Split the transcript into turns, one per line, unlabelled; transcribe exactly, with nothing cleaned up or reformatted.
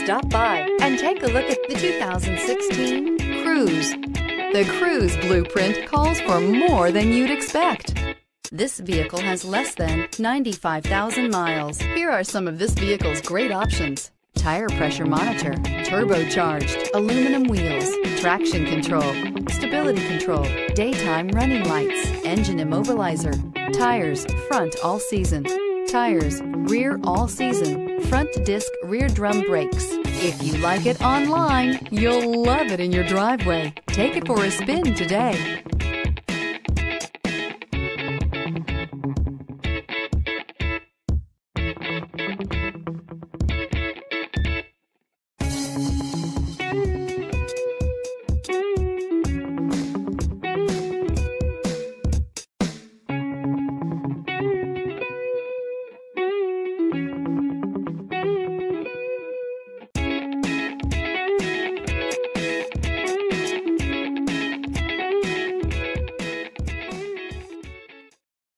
Stop by and take a look at the two thousand sixteen Cruze. The Cruze blueprint calls for more than you'd expect. This vehicle has less than ninety-five thousand miles. Here are some of this vehicle's great options: tire pressure monitor, turbocharged, aluminum wheels, traction control, stability control, daytime running lights, engine immobilizer, tires front all season, tires rear all season, front disc rear drum brakes. If you like it online, you'll love it in your driveway. Take it for a spin today.